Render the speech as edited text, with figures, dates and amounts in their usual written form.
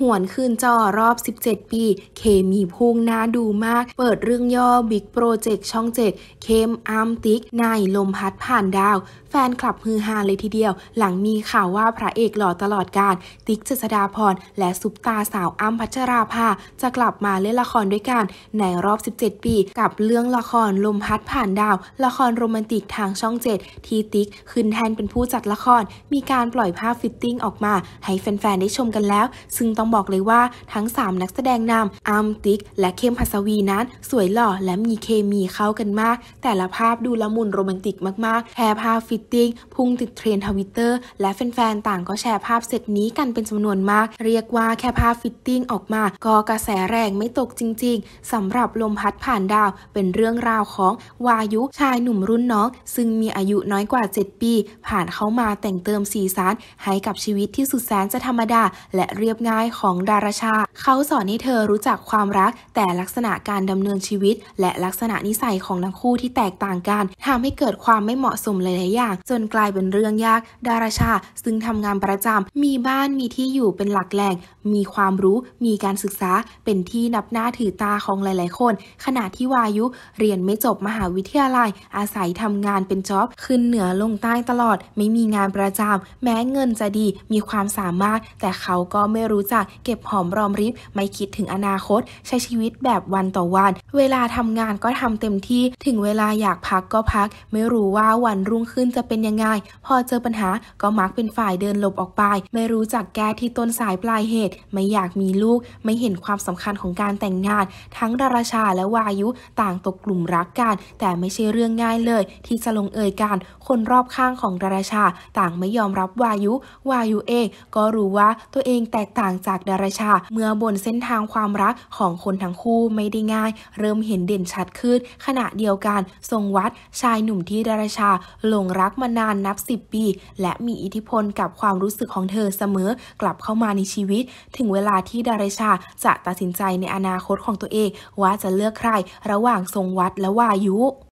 วนคืนจอรอบ 17 ปี เคมีพุ่งน่าดูมาก เปิดเรื่องย่อบิ๊กโปรเจกต์ช่อง 7 เข้มอ้ำติ๊กนายลมพัดผ่านดาว แฟนคลับฮือฮาเลยทีเดียว หลังมีข่าวว่าพระเอกหล่อตลอดกาลติ๊กเจษฎาภรณ์และซุปตาสาวอ้ำพัชราภาจะกลับมาเล่นละครด้วยกันในรอบ 17 ปี กับเรื่องละครลมพัดผ่านดาว ละครโรแมนติกทางช่อง 7 ที่ติ๊กขึ้นแทนเป็นผู้จัดละครมีการปล่อยภาพฟิตติ้งออกมาให้แฟนๆได้ชมกันแล้วซึ่งต้องบอกเลยว่าทั้ง3นักแสดงนำอ้ำติ๊กและเข้มหัสวีนั้นสวยหล่อและมีเคมีเข้ากันมากแต่ละภาพดูละมุนโรแมนติกมากๆแค่ภาพฟิตติ้งพุ่งติดเทรนด์ Twitter และแฟนๆต่างก็แชร์ภาพเซตนี้กันเป็นจำนวนมากเรียกว่าแค่ภาพฟิตติ้งออกมาก็กระแสแรงไม่ตกจริงๆสำหรับลมพัดผ่านดาวเป็นเรื่องราวของวายุชายหนุ่มรุ่นน้องซึ่งมีอายุน้อยกว่า7 ปีผ่านเข้ามาแต่งเติมสีสันให้กับชีวิตที่สุดแสนจะธรรมดาและเรียบง่ายของดาราชาเขาสอนให้เธอรู้จักความรักแต่ลักษณะการดำเนินชีวิตและลักษณะนิสัยของทั้งคู่ที่แตกต่างกันทำให้เกิดความไม่เหมาะสมหลายๆอย่างจนกลายเป็นเรื่องยากดาราชาซึ่งทำงานประจำมีบ้านมีที่อยู่เป็นหลักแหล่งมีความรู้มีการศึกษาเป็นที่นับหน้าถือตาของหลายๆคนขณะที่วายุเรียนไม่จบมหาวิทยาลัยอาศัยทำงานเป็นจ็อบขึ้นเหนือลงใต้ตลอดไม่มีงานประจำแม้เงินจะดีมีความสามารถแต่เขาก็ไม่รู้จักเก็บหอมรอมริบไม่คิดถึงอนาคตใช้ชีวิตแบบวันต่อวันเวลาทำงานก็ทำเต็มที่ถึงเวลาอยากพักก็พักไม่รู้ว่าวันรุ่งขึ้นจะเป็นยังไงพอเจอปัญหาก็มักเป็นฝ่ายเดินหลบออกไปไม่รู้จักแก้ที่ต้นสายปลายเหตุไม่อยากมีลูกไม่เห็นความสำคัญของการแต่งงานทั้งดาราชาและวายุต่างตกกลุ่มรักกันแต่ไม่ใช่เรื่องง่ายเลยที่จะลงเอยกันคนรอบข้างของดาราชาต่างไม่ยอมรับวายุเองก็รู้ว่าตัวเองแตกต่างจากดาราชาเมื่อบนเส้นทางความรักของคนทั้งคู่ไม่ได้ง่ายเริ่มเห็นเด่นชัดขึ้นขณะเดียวกันทรงวัดชายหนุ่มที่ดาราชาหลงรักมานานนับ10 ปีและมีอิทธิพลกับความรู้สึกของเธอเสมอกลับเข้ามาในชีวิตถึงเวลาที่ดาราชาจะตัดสินใจในอนาคตของตัวเองว่าจะเลือกใครระหว่างทรงวัดและวายุ